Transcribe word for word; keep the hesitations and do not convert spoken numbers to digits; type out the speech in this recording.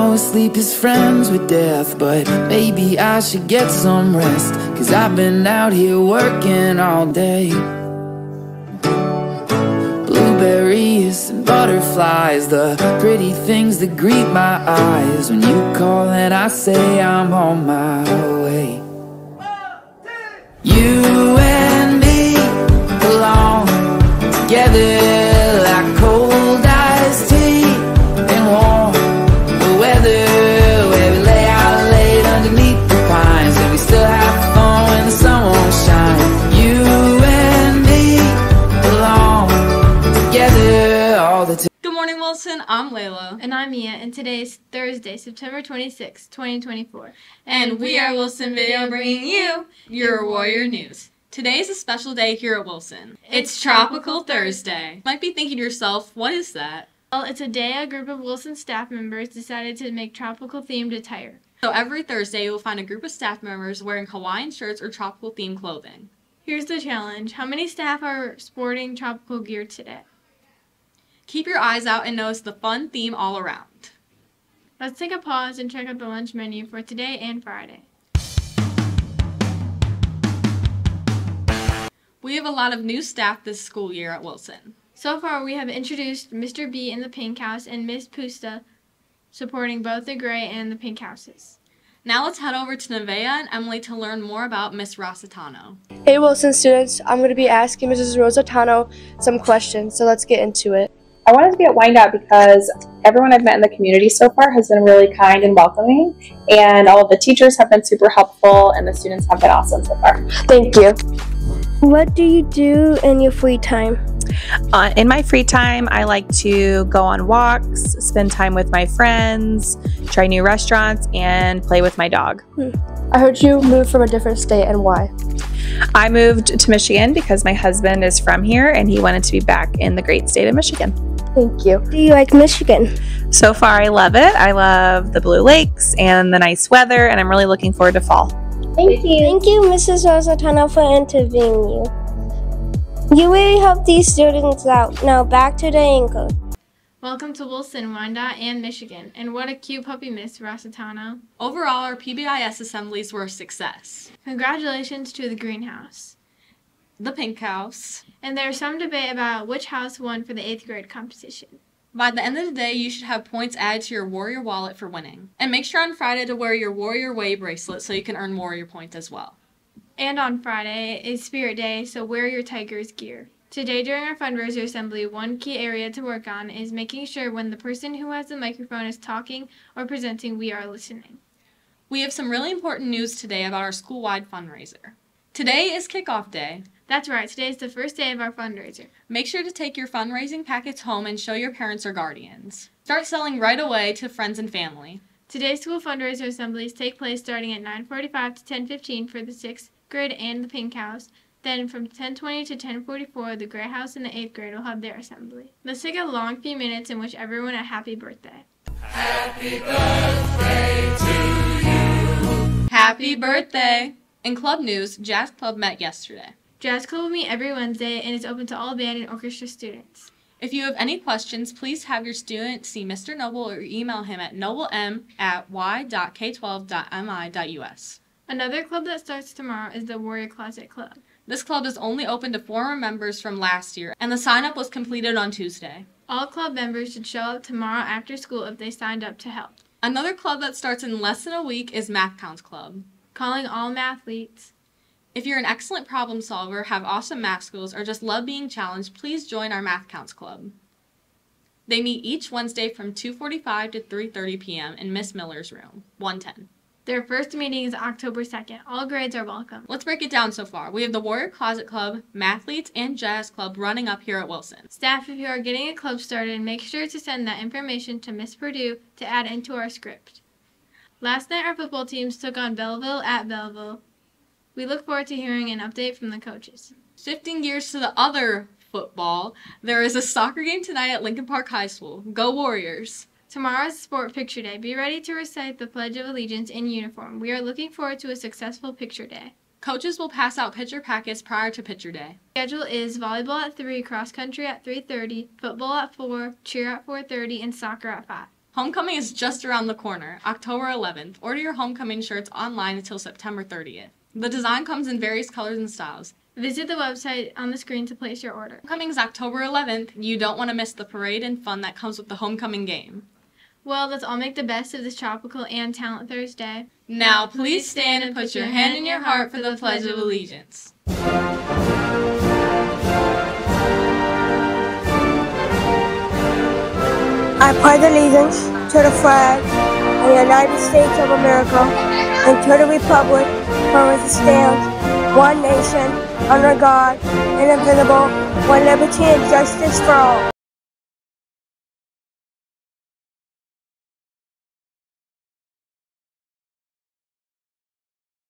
know sleep is friends with death, but maybe I should get some rest, 'cause I've been out here working all day. Blueberries and butterflies, the pretty things that greet my eyes when you call and I say I'm on my way. You and me belong together like cold iced tea and warm weather, where we lay out late underneath the pines and we still have fun when the sun won't shine. You and me belong together all the time. Good morning, Wilson. I'm Layla. And I'm Mia, and today is Thursday, September twenty-sixth, twenty twenty-four. And we are Wilson Video, bringing you your Warrior News. Today is a special day here at Wilson. It's, it's Tropical Thursday. You might be thinking to yourself, what is that? Well, it's a day a group of Wilson staff members decided to make tropical-themed attire. So every Thursday, you'll find a group of staff members wearing Hawaiian shirts or tropical-themed clothing. Here's the challenge. How many staff are sporting tropical gear today? Keep your eyes out and notice the fun theme all around. Let's take a pause and check out the lunch menu for today and Friday. We have a lot of new staff this school year at Wilson. So far, we have introduced Mister B in the pink house and Miss Pusta, supporting both the gray and the pink houses. Now let's head over to Nevaeh and Emily to learn more about Miss Rosatano. Hey Wilson students, I'm going to be asking Missus Rosatano some questions, so let's get into it. I wanted to be at Wyandotte because everyone I've met in the community so far has been really kind and welcoming, and all of the teachers have been super helpful, and the students have been awesome so far. Thank you. What do you do in your free time? Uh, in my free time, I like to go on walks, spend time with my friends, try new restaurants, and play with my dog. Hmm. I heard you moved from a different state, and why? I moved to Michigan because my husband is from here and he wanted to be back in the great state of Michigan. Thank you. Do you like Michigan? So far, I love it. I love the blue lakes and the nice weather, and I'm really looking forward to fall. Thank you. Thank you, Missus Rosatano, for interviewing you. You really helped these students out. Now back to the anchor. Welcome to Wilson, Wyandotte, and Michigan. And what a cute puppy, Miss Rosatano. Overall, our P B I S assemblies were a success. Congratulations to the greenhouse, the pink house, and there's some debate about which house won for the eighth grade competition. By the end of the day, you should have points added to your Warrior wallet for winning. And make sure on Friday to wear your Warrior Way bracelet so you can earn Warrior points as well. And on Friday is Spirit Day, so wear your Tigers gear. Today during our fundraiser assembly, one key area to work on is making sure when the person who has the microphone is talking or presenting, we are listening. We have some really important news today about our school-wide fundraiser. Today is kickoff day. That's right, today is the first day of our fundraiser. Make sure to take your fundraising packets home and show your parents or guardians. Start selling right away to friends and family. Today's school fundraiser assemblies take place starting at nine forty-five to ten fifteen for the sixth grade and the pink house. Then from ten twenty to ten forty-four, the gray house and the eighth grade will have their assembly. Let's take a long few minutes and wish everyone a happy birthday. Happy birthday to you. Happy birthday! In club news, Jazz Club met yesterday. Jazz Club will meet every Wednesday and is open to all band and orchestra students. If you have any questions, please have your student see Mister Noble or email him at noblem at y dot k twelve dot m i dot u s. Another club that starts tomorrow is the Warrior Closet Club. This club is only open to former members from last year, and the sign-up was completed on Tuesday. All club members should show up tomorrow after school if they signed up to help. Another club that starts in less than a week is Math Counts Club. Calling all mathletes. If you're an excellent problem solver, have awesome math skills, or just love being challenged, please join our Math Counts Club. They meet each Wednesday from two forty-five to three thirty p m in Miss Miller's room, one ten. Their first meeting is October second. All grades are welcome. Let's break it down so far. We have the Warrior Closet Club, Mathletes, and Jazz Club running up here at Wilson. Staff, if you are getting a club started, make sure to send that information to Miss Purdue to add into our script. Last night, our football teams took on Belleville at Belleville. We look forward to hearing an update from the coaches. Shifting gears to the other football, there is a soccer game tonight at Lincoln Park High School. Go Warriors! Tomorrow is Sport Picture Day. Be ready to recite the Pledge of Allegiance in uniform. We are looking forward to a successful picture day. Coaches will pass out picture packets prior to picture day. Schedule is volleyball at three, cross country at three thirty, football at four, cheer at four thirty, and soccer at five. Homecoming is just around the corner, October eleventh. Order your homecoming shirts online until September thirtieth. The design comes in various colors and styles. Visit the website on the screen to place your order. Homecoming is October eleventh. You don't want to miss the parade and fun that comes with the homecoming game. Well, let's all make the best of this tropical and talent Thursday. Now, please stand and put your hand in your heart for the Pledge of Allegiance. I pledge allegiance to the flag of the United States of America and to the republic for which it stands, one nation, under God, indivisible, with liberty and justice for all.